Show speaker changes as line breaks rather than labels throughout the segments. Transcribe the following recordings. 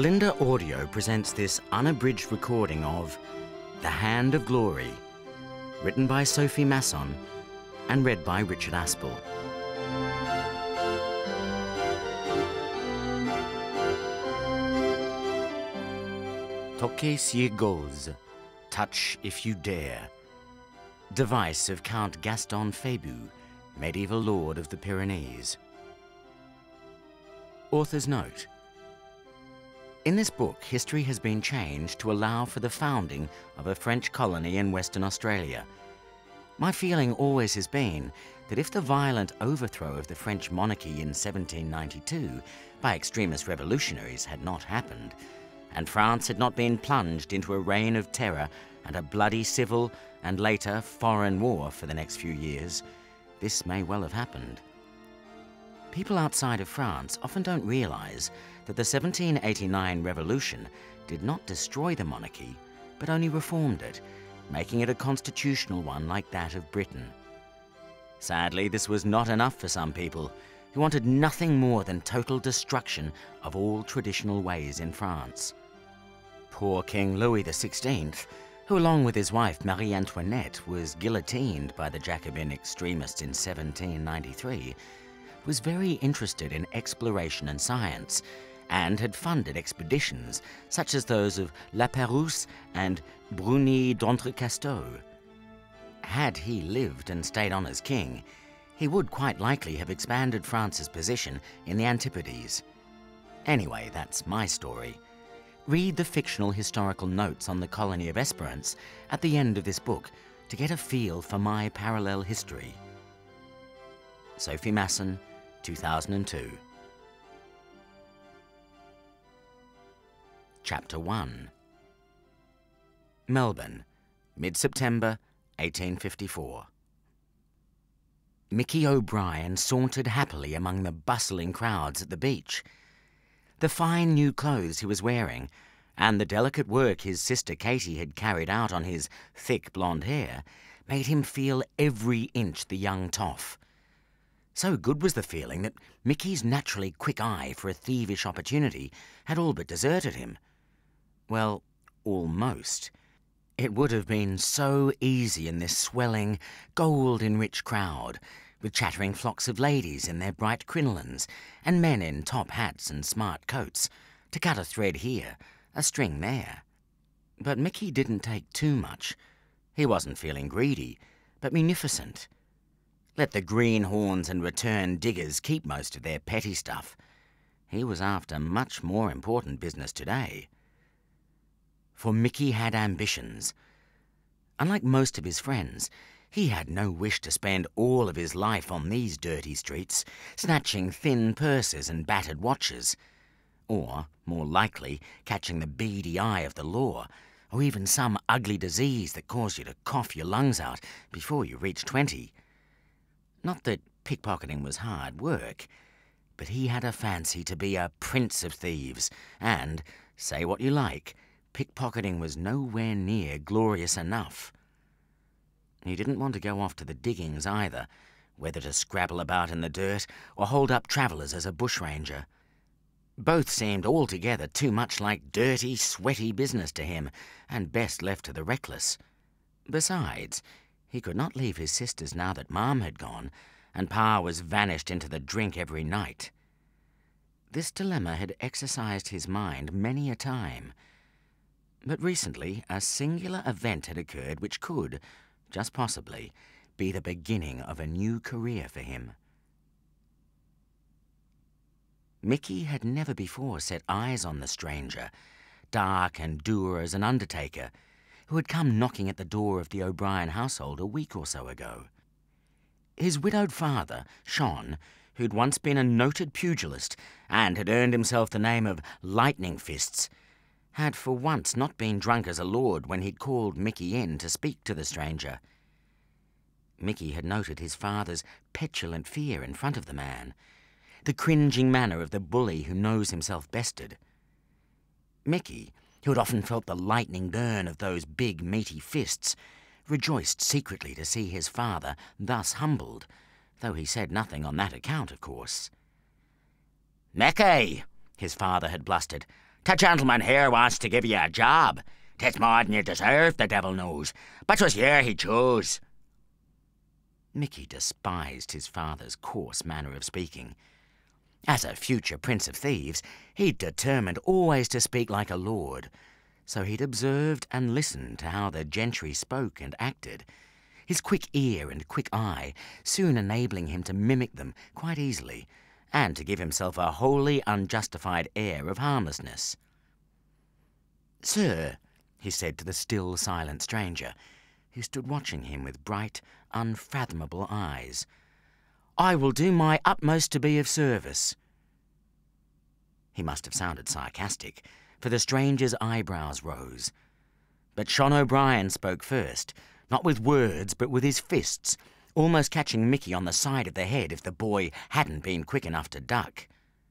Belinda Audio presents this unabridged recording of The Hand of Glory, written by Sophie Masson and read by Richard Aspel. Toquez si it goes, touch if you dare. Device of Count Gaston Phébus, medieval lord of the Pyrenees. Author's note. In this book, history has been changed to allow for the founding of a French colony in Western Australia. My feeling always has been that if the violent overthrow of the French monarchy in 1792 by extremist revolutionaries had not happened, and France had not been plunged into a reign of terror and a bloody civil and later foreign war for the next few years, this may well have happened. People outside of France often don't realize that the 1789 revolution did not destroy the monarchy, but only reformed it, making it a constitutional one like that of Britain. Sadly, this was not enough for some people who wanted nothing more than total destruction of all traditional ways in France. Poor King Louis XVI, who along with his wife Marie Antoinette was guillotined by the Jacobin extremists in 1793, was very interested in exploration and science, and had funded expeditions such as those of La Pérouse and Bruni d'Entrecasteaux. Had he lived and stayed on as king, he would quite likely have expanded France's position in the Antipodes. Anyway, that's my story. Read the fictional historical notes on the colony of Esperance at the end of this book to get a feel for my parallel history. Sophie Masson, 2002. Chapter 1. Melbourne, mid-September 1854. Mickey O'Brien sauntered happily among the bustling crowds at the beach. The fine new clothes he was wearing, and the delicate work his sister Katie had carried out on his thick blonde hair, made him feel every inch the young toff. So good was the feeling that Mickey's naturally quick eye for a thievish opportunity had all but deserted him. Well, almost. It would have been so easy in this swelling, gold-enriched crowd, with chattering flocks of ladies in their bright crinolines and men in top hats and smart coats, to cut a thread here, a string there. But Mickey didn't take too much. He wasn't feeling greedy, but munificent. Let the greenhorns and return diggers keep most of their petty stuff. He was after much more important business today. For Mickey had ambitions. Unlike most of his friends, he had no wish to spend all of his life on these dirty streets, snatching thin purses and battered watches, or, more likely, catching the beady eye of the law, or even some ugly disease that caused you to cough your lungs out before you reached 20. Not that pickpocketing was hard work, but he had a fancy to be a prince of thieves, and, say what you like, pickpocketing was nowhere near glorious enough. He didn't want to go off to the diggings either, whether to scrabble about in the dirt or hold up travellers as a bushranger. Both seemed altogether too much like dirty, sweaty business to him, and best left to the reckless. Besides, he could not leave his sisters now that Mom had gone, and Pa was vanished into the drink every night. This dilemma had exercised his mind many a time. But recently, a singular event had occurred which could, just possibly, be the beginning of a new career for him. Mickey had never before set eyes on the stranger, dark and dour as an undertaker, who had come knocking at the door of the O'Brien household a week or so ago. His widowed father, Sean, who'd once been a noted pugilist and had earned himself the name of Lightning Fists, had for once not been drunk as a lord when he'd called Mickey in to speak to the stranger. Mickey had noted his father's petulant fear in front of the man, the cringing manner of the bully who knows himself bested. Mickey, who had often felt the lightning burn of those big, meaty fists, rejoiced secretly to see his father thus humbled, though he said nothing on that account, of course. "Mickey," his father had blustered, "The gentleman here wants to give you a job. 'Tis more than you deserve, the devil knows. But 'twas here he chose." Mickey despised his father's coarse manner of speaking. As a future prince of thieves, he'd determined always to speak like a lord, so he'd observed and listened to how the gentry spoke and acted, his quick ear and quick eye soon enabling him to mimic them quite easily, and to give himself a wholly unjustified air of harmlessness. "Sir," he said to the still silent stranger, who stood watching him with bright, unfathomable eyes, "I will do my utmost to be of service." He must have sounded sarcastic, for the stranger's eyebrows rose. But Sean O'Brien spoke first, not with words but with his fists, almost catching Mickey on the side of the head if the boy hadn't been quick enough to duck.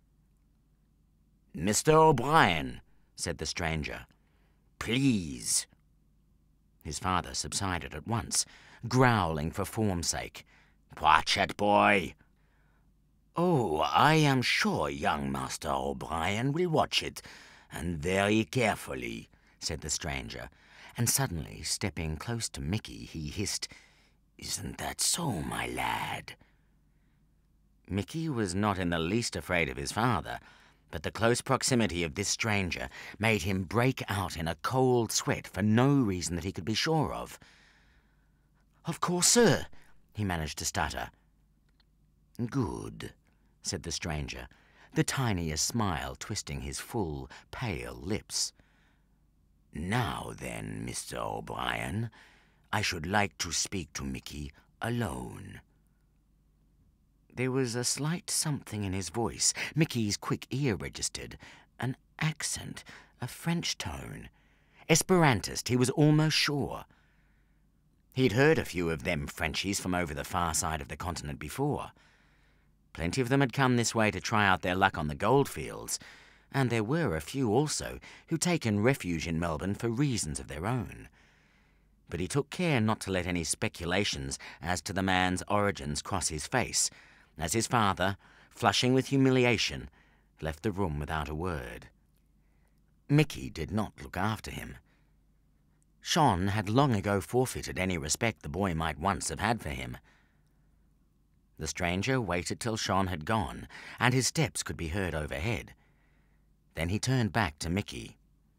"Mr. O'Brien," said the stranger, "please." His father subsided at once, growling for form's sake. "Watch it, boy." "Oh, I am sure young Master O'Brien will watch it, and very carefully," said the stranger, and suddenly, stepping close to Mickey, he hissed, "Isn't that so, my lad?" Mickey was not in the least afraid of his father, but the close proximity of this stranger made him break out in a cold sweat for no reason that he could be sure of. "Of course, sir," he managed to stutter. "Good," said the stranger, the tiniest smile twisting his full, pale lips. "Now then, Mr. O'Brien, I should like to speak to Mickey alone." There was a slight something in his voice Mickey's quick ear registered, an accent, a French tone. Esperantist, he was almost sure. He'd heard a few of them Frenchies from over the far side of the continent before. Plenty of them had come this way to try out their luck on the goldfields, and there were a few also who'd taken refuge in Melbourne for reasons of their own. But he took care not to let any speculations as to the man's origins cross his face, as his father, flushing with humiliation, left the room without a word. Mickey did not look after him. Sean had long ago forfeited any respect the boy might once have had for him. The stranger waited till Sean had gone, and his steps could be heard overhead. Then he turned back to Mickey.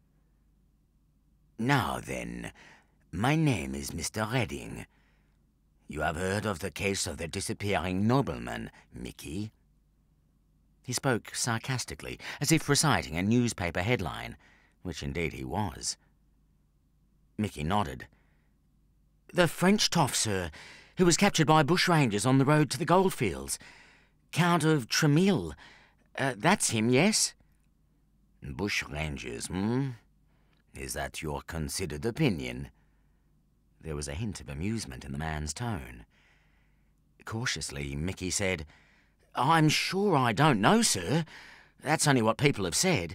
"Now then, my name is Mr. Redding. You have heard of the case of the disappearing nobleman, Mickey?" He spoke sarcastically, as if reciting a newspaper headline, which indeed he was. Mickey nodded. "The French toff, sir, who was captured by bushrangers on the road to the goldfields. Count of Tremille. That's him, yes?" "Bushrangers, Is that your considered opinion?" There was a hint of amusement in the man's tone. Cautiously, Mickey said, "I'm sure I don't know, sir. That's only what people have said."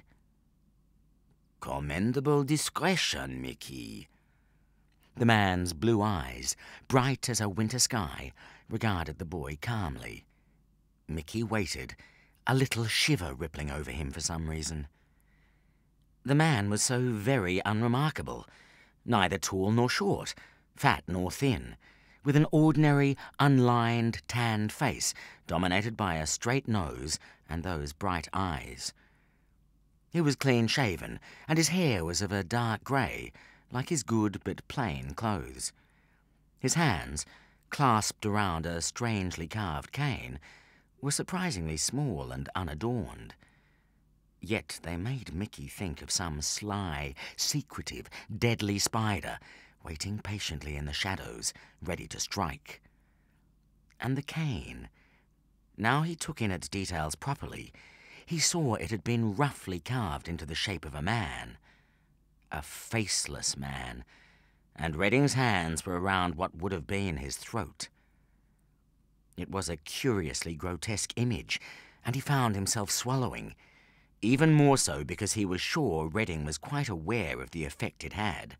"Commendable discretion, Mickey." The man's blue eyes, bright as a winter sky, regarded the boy calmly. Mickey waited, a little shiver rippling over him for some reason. The man was so very unremarkable, neither tall nor short, fat nor thin, with an ordinary, unlined, tanned face dominated by a straight nose and those bright eyes. He was clean-shaven, and his hair was of a dark grey, like his good but plain clothes. His hands, clasped around a strangely carved cane, were surprisingly small and unadorned. Yet they made Mickey think of some sly, secretive, deadly spider waiting patiently in the shadows, ready to strike. And the cane. Now he took in its details properly. He saw it had been roughly carved into the shape of a man. A faceless man, and Redding's hands were around what would have been his throat. It was a curiously grotesque image, and he found himself swallowing, even more so because he was sure Redding was quite aware of the effect it had.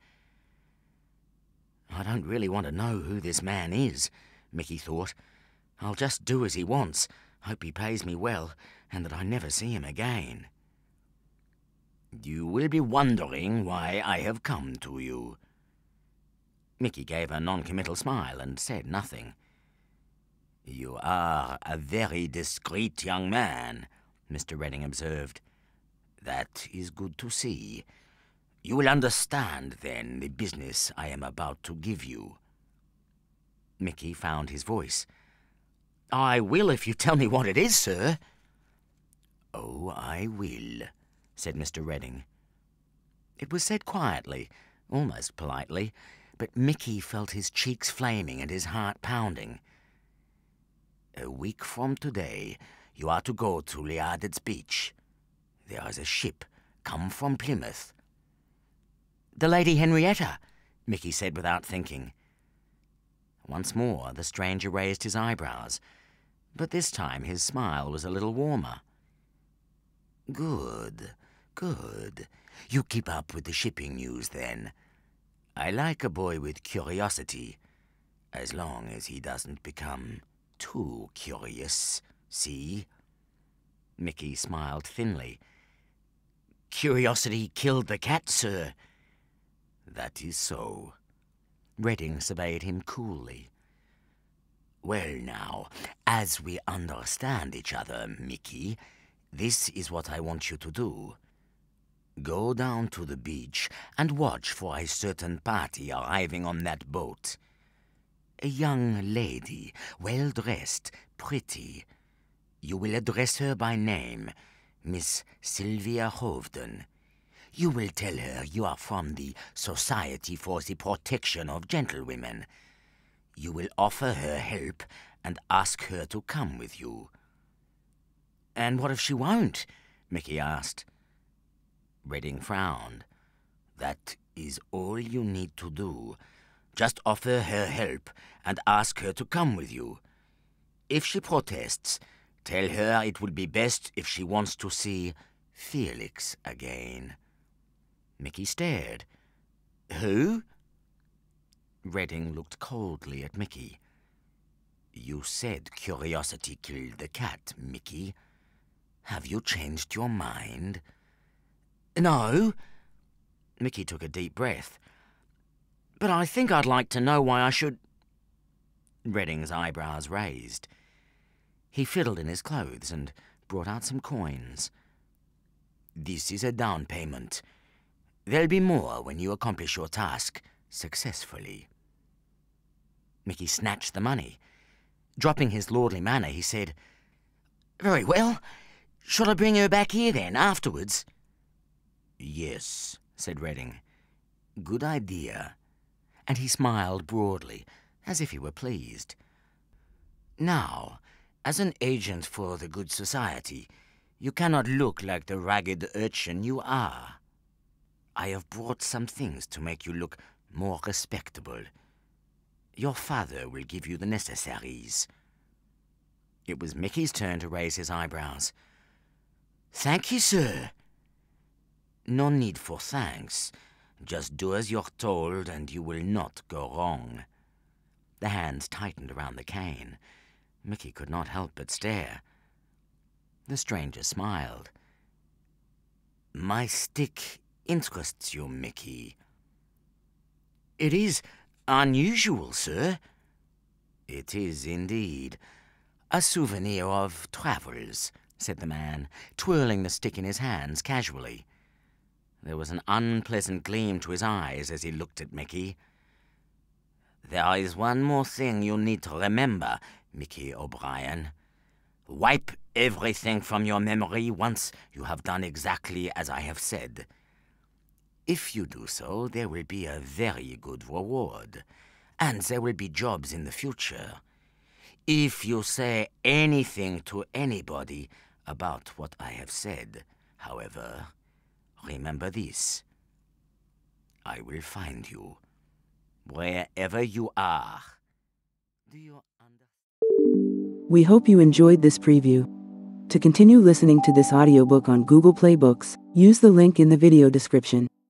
"I don't really want to know who this man is," Mickey thought. "I'll just do as he wants, hope he pays me well, and that I never see him again." You will be wondering why I have come to you. Mickey gave a non-committal smile and said nothing. You are a very discreet young man, Mr. Redding observed. That is good to see. You will understand, then, the business I am about to give you. Mickey found his voice. I will if you tell me what it is, sir. Oh, I will, said Mr. Redding. It was said quietly, almost politely, but Mickey felt his cheeks flaming and his heart pounding. A week from today, you are to go to Narrated beach. There is a ship come from Plymouth. The Lady Henrietta, Mickey said without thinking. Once more the stranger raised his eyebrows, but this time his smile was a little warmer. Good, good. You keep up with the shipping news, then. I like a boy with curiosity, as long as he doesn't become too curious, see? Mickey smiled thinly. Curiosity killed the cat, sir. That is so. Redding surveyed him coolly. Well now, as we understand each other, Mickey, this is what I want you to do. Go down to the beach and watch for a certain party arriving on that boat. A young lady, well-dressed, pretty. You will address her by name, Miss Sylvia Hoveden. You will tell her you are from the Society for the Protection of Gentlewomen. You will offer her help and ask her to come with you. And what if she won't? Mickey asked. Redding frowned. That is all you need to do. Just offer her help and ask her to come with you. If she protests, tell her it would be best if she wants to see Felix again. Mickey stared. Who? Redding looked coldly at Mickey. You said curiosity killed the cat, Mickey. Have you changed your mind? No. Mickey took a deep breath. But I think I'd like to know why I should... Redding's eyebrows raised. He fiddled in his clothes and brought out some coins. This is a down payment. There'll be more when you accomplish your task successfully. Mickey snatched the money. Dropping his lordly manner, he said, Very well. Shall I bring her back here then, afterwards? Yes, said Redding. Good idea. And he smiled broadly, as if he were pleased. Now, as an agent for the good society, you cannot look like the ragged urchin you are. I have brought some things to make you look more respectable. Your father will give you the necessaries. It was Mickey's turn to raise his eyebrows. Thank you, sir. No need for thanks. Just do as you're told and you will not go wrong. The hands tightened around the cane. Mickey could not help but stare. The stranger smiled. My stick interests you, Mickey. It is unusual, sir. It is indeed. A souvenir of travels, said the man, twirling the stick in his hands casually. There was an unpleasant gleam to his eyes as he looked at Mickey. There is one more thing you need to remember, Mickey O'Brien. Wipe everything from your memory once you have done exactly as I have said. If you do so, there will be a very good reward, and there will be jobs in the future. If you say anything to anybody about what I have said, however, remember this. I will find you, wherever you are. Do you understand?
We hope you enjoyed this preview. To continue listening to this audiobook on Google Play Books, use the link in the video description.